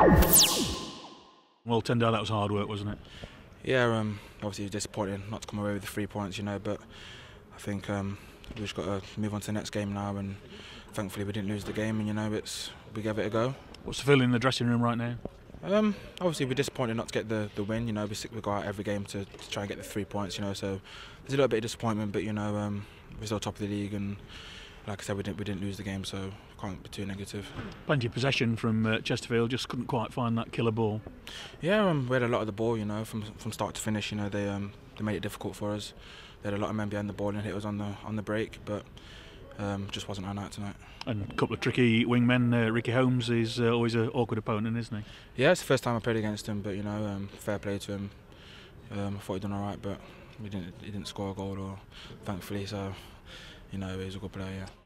Well, Tendayi, that was hard work, wasn't it? Yeah, obviously it was disappointing not to come away with the 3 points, you know, but I think we've just got to move on to the next game now, and thankfully we didn't lose the game, and you know, we gave it a go. What's the feeling in the dressing room right now? Obviously we're disappointed not to get the win, you know, we go out every game to try and get the 3 points, you know, so there's a little bit of disappointment, but you know, we're still top of the league, and like I said, we didn't lose the game, so can't be too negative. Plenty of possession from Chesterfield, just couldn't quite find that killer ball. Yeah, we had a lot of the ball, you know, from start to finish. You know, they made it difficult for us. They had a lot of men behind the ball and hit us on the break, but just wasn't our night tonight. And a couple of tricky wingmen. Ricky Holmes is always an awkward opponent, isn't he? Yeah, it's the first time I played against him, but you know, fair play to him. I thought he'd done all right, but he didn't score a goal, or thankfully. So, you know, he's a good player. Yeah.